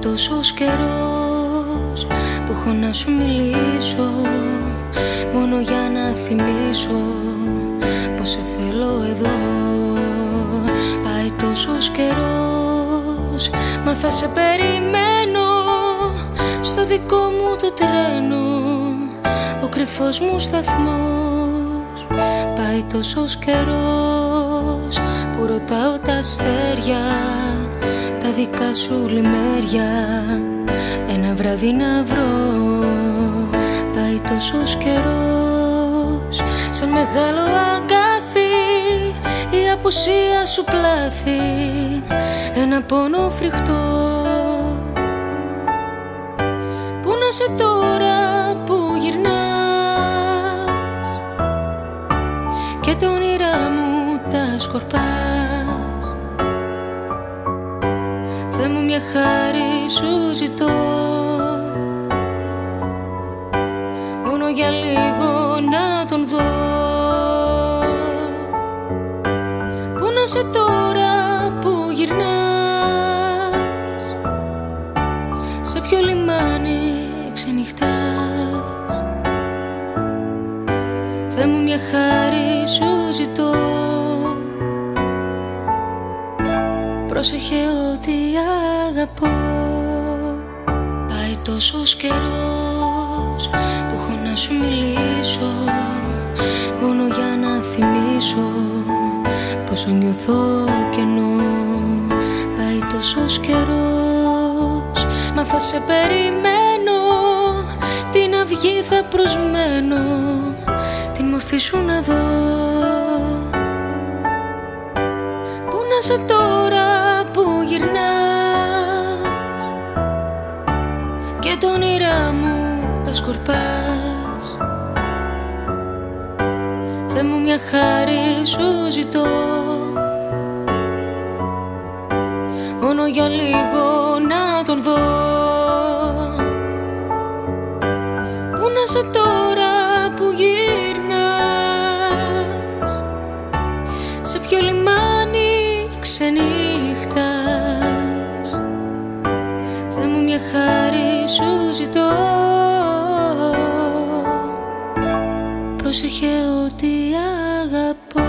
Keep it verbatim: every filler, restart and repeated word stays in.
τόσος καιρός που έχω να σου μιλήσω, μόνο για να θυμίσω πως σε θέλω εδώ. Πάει τόσος καιρός, μα θα σε περιμένω στο δικό μου το τρένο, ο κρυφός μου σταθμός. Πάει τόσος καιρός που ρωτάω τα αστέρια, τα δικά σου λιμέρια, ένα βράδυ να βρω. Πάει τόσος καιρός, σαν μεγάλο αγκάθι η απουσία σου πλάθη, ένα πόνο φρικτό. Πού να σε τώρα που γυρνάς και τα όνειρά μου τα σκορπάς. Θεέ μου, μια χάρη σου ζητώ, μόνο για λίγο να τον δω. Πού να σε τώρα που γυρνάς, σε ποιο λιμάνι ξενυχτάς. Θεέ μου, μια χάρη σου ζητώ, πρόσεχε ότι αγαπώ. Πάει τόσος καιρός που έχω να σου μιλήσω, μόνο για να θυμίσω πόσο νιώθω κενό. Πάει τόσος καιρός, μα θα σε περιμένω, την αυγή θα προσμένω, την μορφή σου να δω. Πού να σε τώρα που γυρνάς και τα όνειρά μου τα σκορπάς. Θεέ μου, μια χάρη σου ζητώ, μόνο για λίγο να τον δω. Πού να σε τώρα που γυρνάς, σε ποιο λιμάνι ξενύχτας. Θεέ μου, μια χάρη σου ζητώ, πρόσεχε ότι αγαπώ.